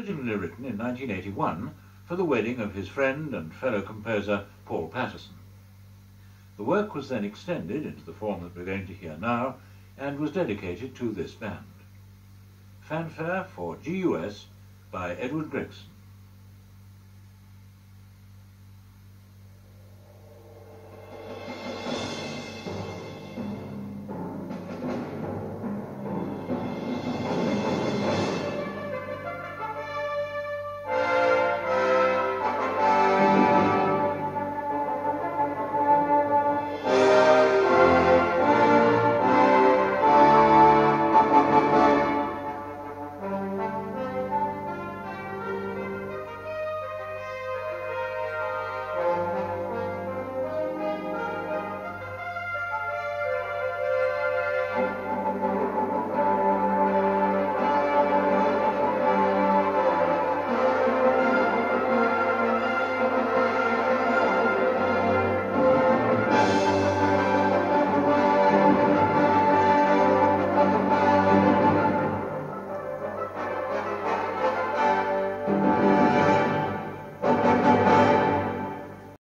originally written in 1981 for the wedding of his friend and fellow composer Paul Patterson. The work was then extended into the form that we're going to hear now and was dedicated to this band. Fanfare for GUS by Edward Gregson.